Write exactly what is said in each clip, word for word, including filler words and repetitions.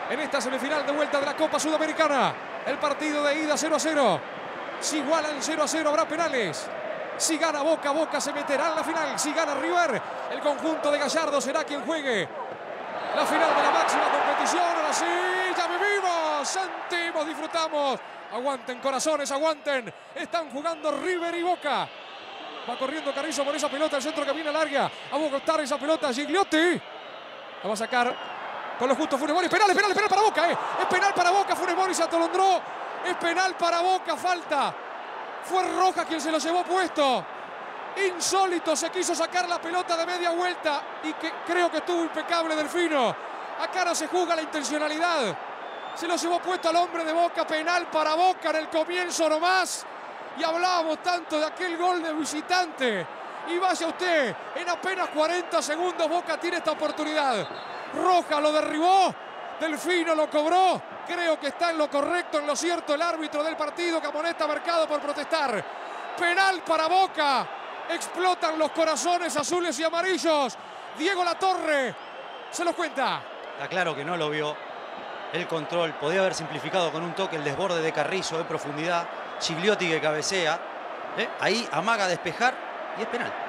en esta semifinal de vuelta de la Copa Sudamericana. El partido de ida cero a cero. Si igualan cero a cero habrá penales. Si gana Boca, Boca se meterá en la final. Si gana River, el conjunto de Gallardo será quien juegue la final de la máxima competición. Ahora sí, ya vivimos, sentimos, disfrutamos. Aguanten, corazones, aguanten. Están jugando River y Boca. Va corriendo Carrizo por esa pelota, el centro que viene larga. A botar esa pelota, Gigliotti. La va a sacar con los justos Funes Mori. Penal, es penal, es penal para Boca, eh. Es penal para Boca, Funes Mori se atolondró. Es penal para Boca, falta. Fue Rojas quien se lo llevó puesto. Insólito, se quiso sacar la pelota de media vuelta y que creo que estuvo impecable Delfino. Acá no se juzga la intencionalidad. Se lo llevó puesto al hombre de Boca, penal para Boca en el comienzo nomás. Y hablábamos tanto de aquel gol de visitante. Y vaya usted, en apenas cuarenta segundos Boca tiene esta oportunidad. Rojas lo derribó, Delfino lo cobró. Creo que está en lo correcto, en lo cierto el árbitro del partido que amonesta a Mercado por protestar. Penal para Boca. Explotan los corazones azules y amarillos. Diego Latorre se lo cuenta. Está claro que no lo vio. El control podía haber simplificado con un toque el desborde de Carrizo de profundidad. Gigliotti que cabecea. ¿Eh? Ahí amaga a despejar y es penal.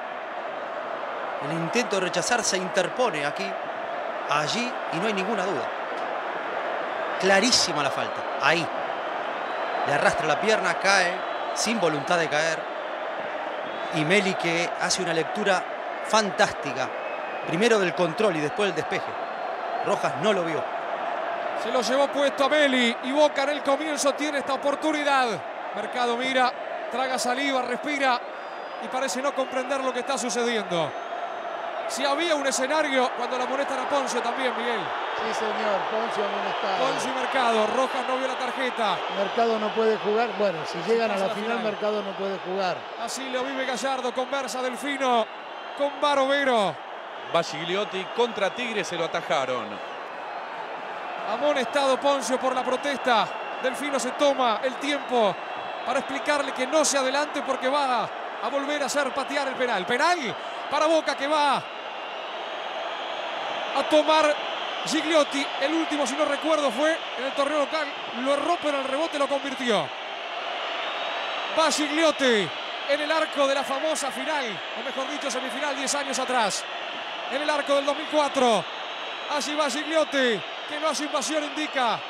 El intento de rechazar se interpone aquí, allí y no hay ninguna duda. Clarísima la falta. Ahí. Le arrastra la pierna, cae sin voluntad de caer. Y Meli que hace una lectura fantástica. Primero del control y después del despeje. Rojas no lo vio. Se lo llevó puesto a Meli y Boca en el comienzo tiene esta oportunidad. Mercado mira, traga saliva, respira y parece no comprender lo que está sucediendo. Si había un escenario cuando la amonestan a Poncio también, Miguel. Sí, señor, Poncio amonestado. Poncio y Mercado, Rojas no vio la tarjeta. Mercado no puede jugar. Bueno, si llegan a la final, Mercado no puede jugar. Así lo vive Gallardo, conversa Delfino con Barovero. Va Gigliotti contra Tigre, se lo atajaron. Amonestado Poncio por la protesta. Delfino se toma el tiempo para explicarle que no se adelante porque va a volver a hacer patear el penal. Penal para Boca que va a tomar Gigliotti. El último, si no recuerdo, fue en el torneo local. Lo erró, pero el rebote lo convirtió. Va Gigliotti en el arco de la famosa final, o mejor dicho, semifinal diez años atrás. En el arco del dos mil cuatro. Allí va Gigliotti, que no hace invasión, indica.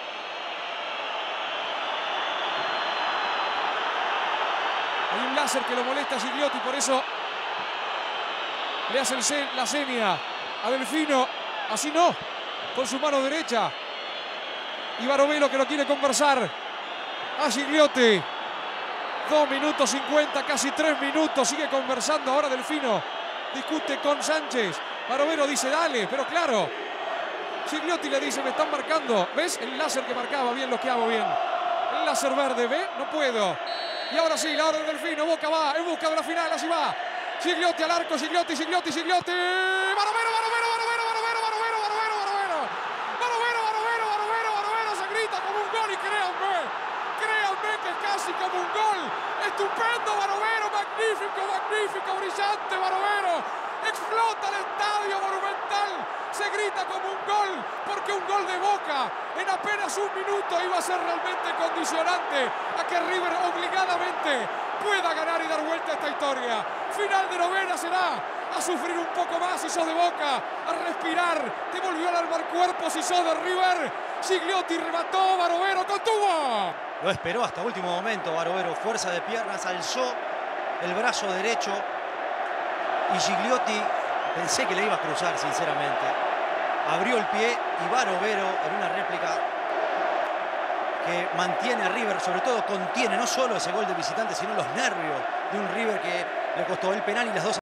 Hay un láser que lo molesta a Gigliotti, por eso le hace el, la seña a Delfino. Así no, con su mano derecha. Y Barovero que lo quiere conversar a Gigliotti. dos minutos cincuenta, casi tres minutos. Sigue conversando ahora Delfino. Discute con Sánchez. Barovero dice dale, pero claro. Gigliotti le dice me están marcando. ¿Ves? El láser que marcaba bien lo que hago bien. El láser verde, ¿ve? No puedo. Y ahora sí, la hora del Delfino. Boca va en busca de la final. Así va. Gigliotti al arco. Gigliotti, Gigliotti, Gigliotti. Barovero, Barovero, Barovero, Barovero, Barovero, Barovero, Barovero. Barovero, Barovero, Barovero, Barovero. Se grita como un gol y créanme. Créanme que es casi como un gol. Estupendo Barovero. Magnífico, magnífico, brillante Barovero. Explota el estadio Monumental. Se grita como un gol, porque un gol de Boca en apenas un minuto iba a ser realmente condicionante a que River obligadamente pueda ganar y dar vuelta a esta historia. Final de novena será a sufrir un poco más si sos de Boca, a respirar, te volvió al alma al cuerpo si sos de River. Gigliotti remató, Barovero contuvo. Lo esperó hasta último momento Barovero, fuerza de piernas, alzó el brazo derecho y Gigliotti pensé que le iba a cruzar sinceramente. Abrió el pie y Barovero en una réplica que mantiene a River, sobre todo contiene no solo ese gol de visitante, sino los nervios de un River que le costó el penal y las dos